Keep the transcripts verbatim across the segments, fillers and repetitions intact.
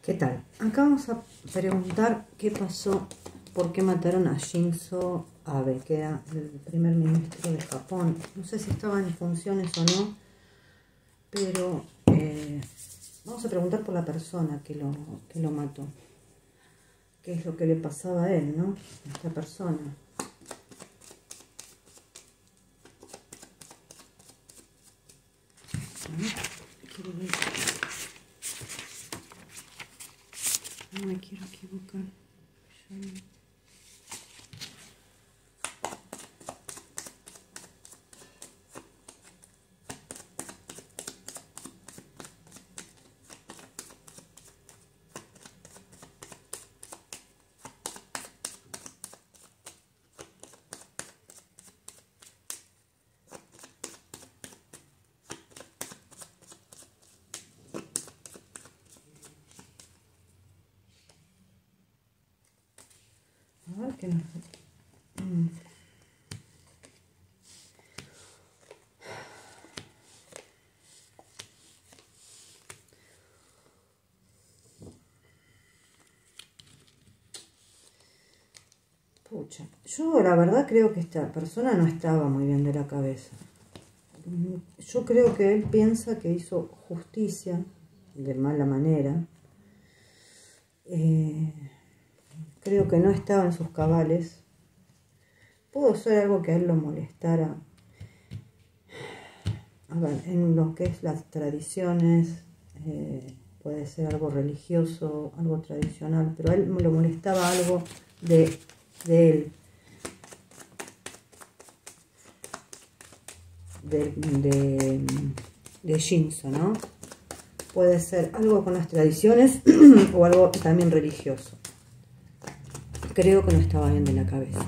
¿Qué tal? Acá vamos a preguntar qué pasó, por qué mataron a Shinzo Abe, que era el primer ministro de Japón. No sé si estaba en funciones o no, pero eh, vamos a preguntar por la persona que lo, que lo mató. ¿Qué es lo que le pasaba a él, no? A esta persona. Quiero ver. No me quiero equivocar. A ver qué nos... Mm. Pucha, yo la verdad creo que esta persona no estaba muy bien de la cabeza. Yo creo que él piensa que hizo justicia de mala manera. Eh, creo que no estaba en sus cabales. Pudo ser algo que a él lo molestara. A ver, en lo que es las tradiciones, eh, puede ser algo religioso, algo tradicional, pero a él lo molestaba algo de, de él. De, de, de Shinzo, ¿no? Puede ser algo con las tradiciones o algo también religioso. Creo que no estaba bien de la cabeza.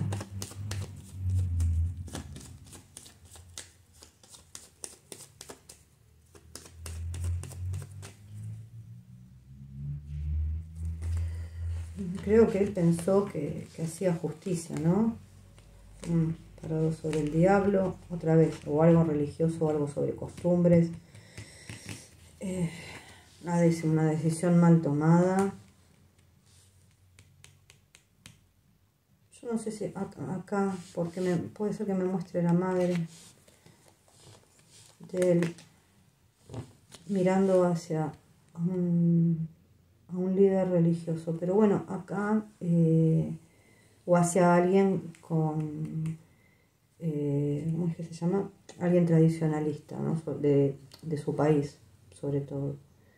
Creo que él pensó que, que hacía justicia, ¿no? Mm, parado sobre el diablo, otra vez, o algo religioso o algo sobre costumbres. Eh, una decisión mal tomada. Yo no sé si acá, acá porque me, puede ser que me muestre la madre de él mirando hacia un, a un líder religioso, pero bueno, acá eh, o hacia alguien con, eh, ¿cómo es que se llama? Alguien tradicionalista, ¿no? de, de su país, sobre todo.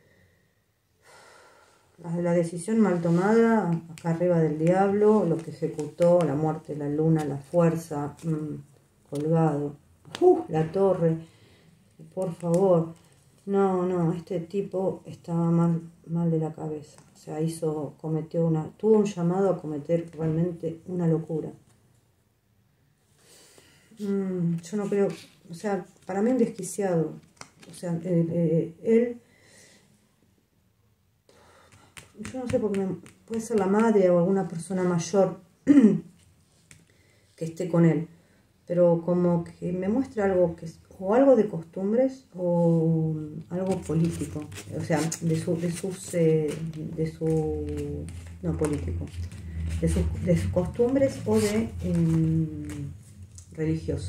La, la decisión mal tomada, acá arriba del diablo, lo que ejecutó, la muerte, la luna, la fuerza, mmm, colgado, uh, la torre, por favor. No, no, este tipo estaba mal, mal de la cabeza. O sea, hizo, cometió una, tuvo un llamado a cometer realmente una locura. Mm, yo no creo, o sea, para mí un desquiciado. O sea, eh, eh, él, yo no sé por qué, me, puede ser la madre o alguna persona mayor que esté con él, pero como que me muestra algo que es o algo de costumbres o algo político, o sea, de, su, de sus, eh, de su, no político, de sus, de sus costumbres o de eh, religioso.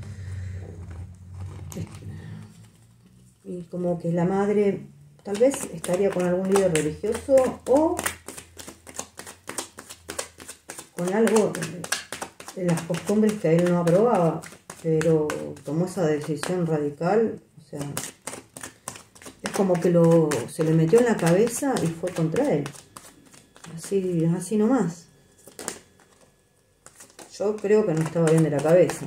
Y como que la madre tal vez estaría con algún líder religioso o con algo de las costumbres que él no aprobaba, pero tomó esa decisión radical. O sea, es como que lo, se le metió en la cabeza y fue contra él, así, así nomás. Yo creo que no estaba bien de la cabeza.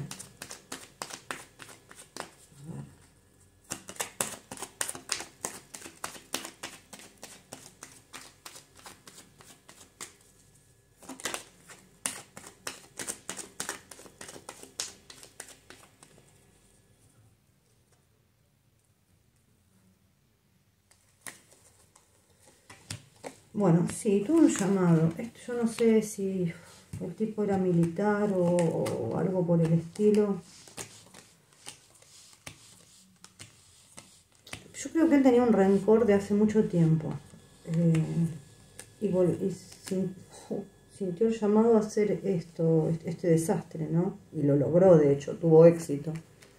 Bueno, sí, tuvo un llamado. Esto, yo no sé si el tipo era militar o, o algo por el estilo. Yo creo que él tenía un rencor de hace mucho tiempo. Eh, y, y sin, sintió el llamado a hacer esto, este desastre, ¿no? Y lo logró, de hecho, tuvo éxito.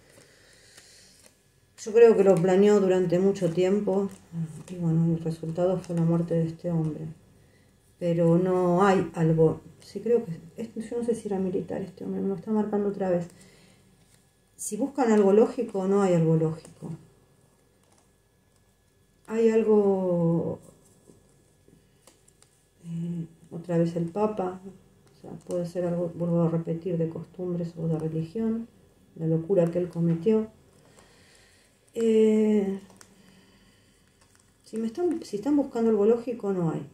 Yo creo que lo planeó durante mucho tiempo y bueno, el resultado fue la muerte de este hombre. Pero no hay algo, sí creo que, yo no sé si era militar este hombre, me lo está marcando otra vez. Si buscan algo lógico, no hay algo lógico. Hay algo, eh, otra vez el Papa, o sea, puede ser algo, vuelvo a repetir, de costumbres o de religión, la locura que él cometió. Eh, si, me están, si están buscando algo lógico, no hay.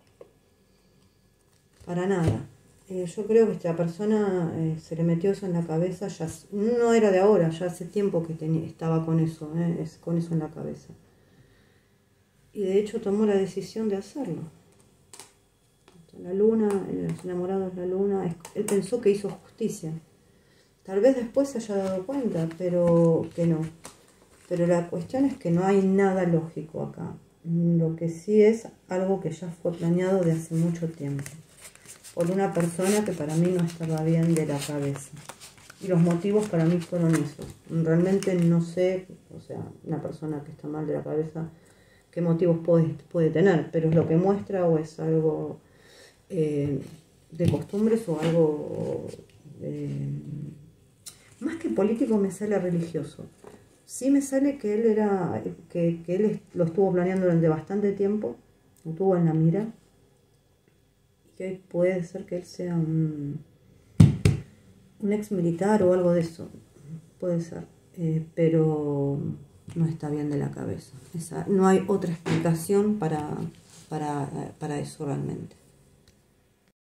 Para nada. Eh, yo creo que esta persona eh, se le metió eso en la cabeza, ya no era de ahora, ya hace tiempo que tenía, estaba con eso, eh, es, con eso en la cabeza. Y de hecho tomó la decisión de hacerlo. La luna, los enamorados de la luna, es, él pensó que hizo justicia. Tal vez después se haya dado cuenta, pero que no. Pero la cuestión es que no hay nada lógico acá. Lo que sí es algo que ya fue planeado de hace mucho tiempo. Por una persona que para mí no estaba bien de la cabeza. Y los motivos para mí fueron esos. Realmente no sé, o sea, una persona que está mal de la cabeza, qué motivos puede, puede tener. Pero es lo que muestra o es algo eh, de costumbres o algo... Eh, más que político me sale religioso. Sí me sale que él era, que, que él lo estuvo planeando durante bastante tiempo, lo tuvo en la mira, y que puede ser que él sea un, un ex militar o algo de eso, puede ser, eh, pero no está bien de la cabeza. Esa, no hay otra explicación para, para, para eso realmente.